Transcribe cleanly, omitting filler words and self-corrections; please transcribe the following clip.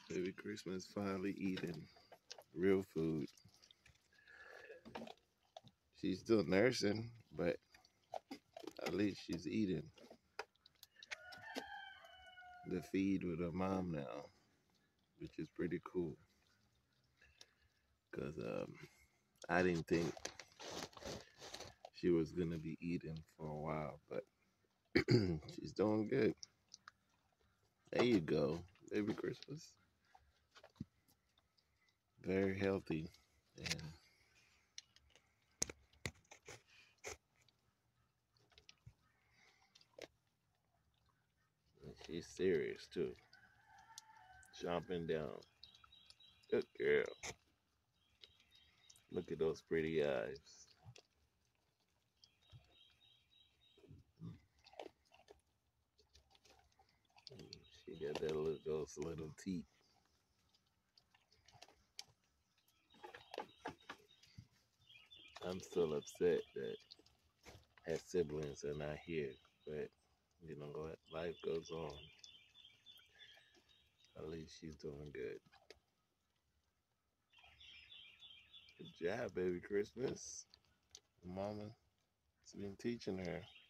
Baby Christmas finally eating real food. She's still nursing, but at least she's eating the feed with her mom now, which is pretty cool. Because I didn't think she was going to be eating for a while, but she's doing good. There you go, Baby Christmas. Very healthy. And she's serious too. Chomping down. Good girl. Look at those pretty eyes. She got those little teeth. I'm still upset that her siblings are not here, but you know what? Life goes on. At least she's doing good. Good job, Baby Christmas. Mama's been teaching her.